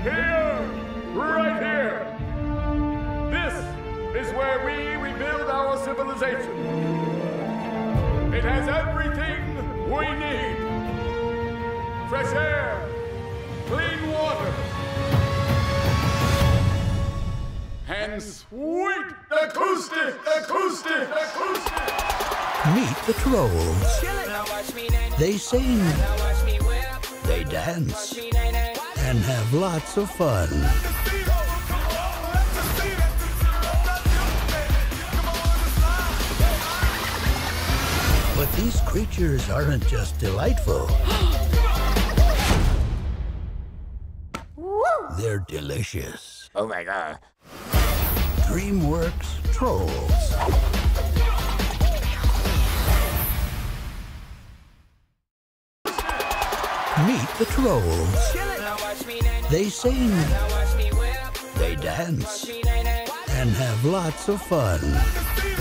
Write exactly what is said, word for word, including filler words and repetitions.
Here, right here. This is where we rebuild our civilization. It has everything we need. Fresh air, clean water, and sweet acoustic, acoustic, acoustic. Meet the Trolls. They sing, they dance, and have lots of fun. But these creatures aren't just delightful. They're delicious. Oh my God. DreamWorks Trolls. Meet the Trolls. They sing, they dance, and have lots of fun.